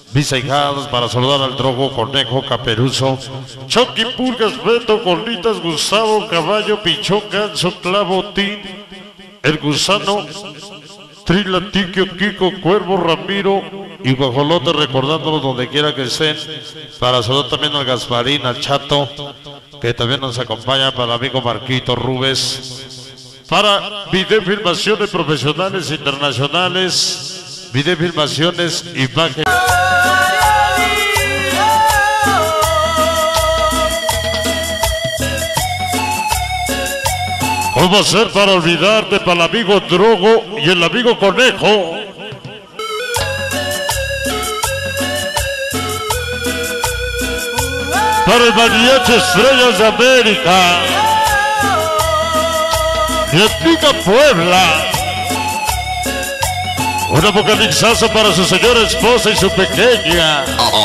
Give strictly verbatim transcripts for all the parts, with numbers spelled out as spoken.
mis ahijados, para saludar al Drogo, Conejo, Caperuso, Chucky, Pulgas, Beto, Gorditas, Gustavo, Caballo, Pichón, Ganso, Clavo, Tin, El Gusano, Trila, Tiquio, Kiko, Cuervo, Ramiro y Guajolote, recordándolos donde quiera que estén. Para saludar también al Gasparín, al Chato, que también nos acompaña, para el amigo Marquito Rubes, para videofilmaciones profesionales internacionales, videofilmaciones, imagen. ¿Cómo hacer para olvidarte? Para el amigo Drogo y el amigo Conejo. Para el Mariachi Estrellas de América. Y Antigua Puebla. Un apocalipsazo para su señora esposa y su pequeña.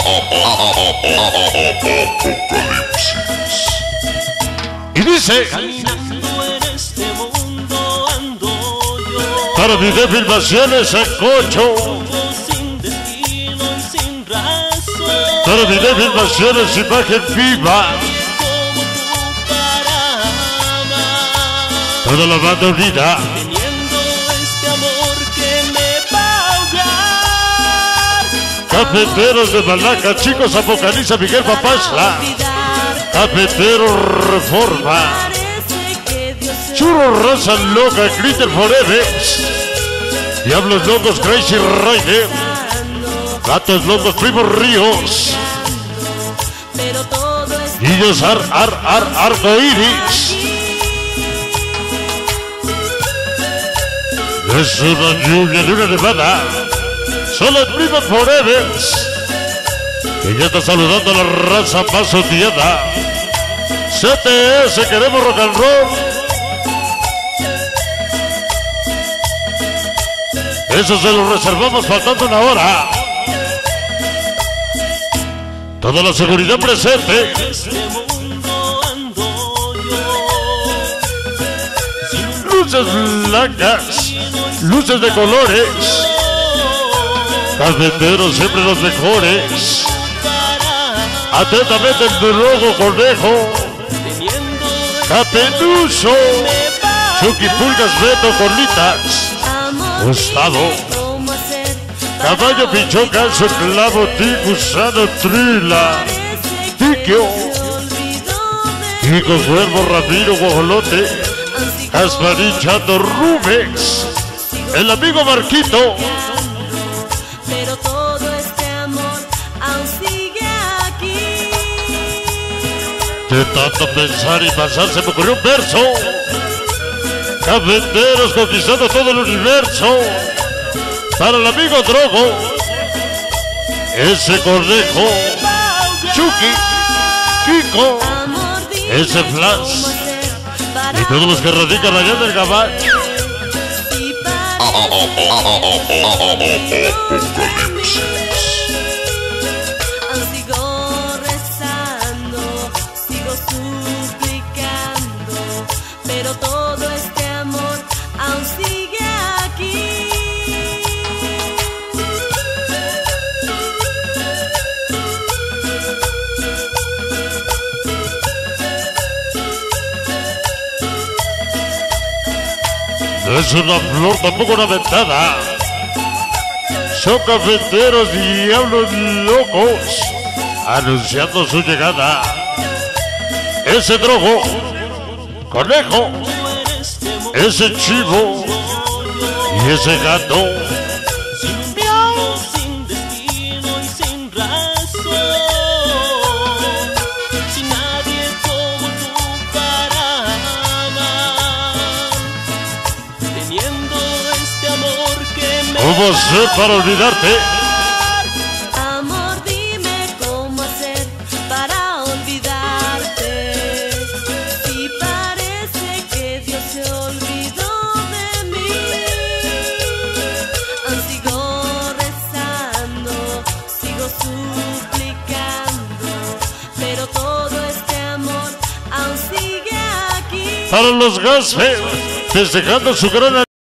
Y dice... Para videofilmaciones a Cocho. Para videofilmaciones imagen viva. Toda la banda unida. Cafeteros de Malaca, chicos, Apocalipsa, Miguel Papazla. Cafetero Reforma. Churro Raza Loca, Glitter Forever. Diablos Locos, Crazy Rider. Gatos Locos, Primos Ríos. Niños Ar, Ar, Ar, Arcoiris. Es una lluvia de una nevada. Son las Primos Forever. Que ya está saludando a la raza más odiada. C T S, queremos rock and roll. Eso se lo reservamos faltando una hora. Toda la seguridad presente. Luces blancas, luces de colores. Cafeteros siempre los mejores. Atentamente el Drogo, Conejo, Caperuso, Chucky, Pulgas, Beto, Gorditas, Gustavo, Caballo, Pichón, Ganso, Clavo, Ti, Gusano, Trila, Tiquio, Kiko, Cuervo, Ramiro, Guajolote, Gasparín, Chato, Rubens, el amigo Marquito. Pero todo este amor aún sigue aquí. De tanto pensar y pasar se me ocurrió un verso. Cafeteros conquistando todo el universo. Para el amigo Drogo, ese Conejo, Chucky, Kiko, ese Flash y todos los que radican allá del Gabacho. Sigo rezando, sigo suplicando, pero todo este amor aún sigue aquí. No es una flor, tampoco una ventana. Son cafeteros y diablos locos anunciando su llegada. Ese Drogo, Conejo, ese Chivo y ese Gato. Sin destino y sin razón, sin nadie como tú para amar, teniendo este amor que me ¿Cómo hacer para olvidarte? Amor, dime cómo hacer para olvidarte. Si parece que Dios se olvidó de mí. Aún sigo rezando, sigo suplicando, pero todo este amor aún sigue aquí. Para los Gasper, festejando su gran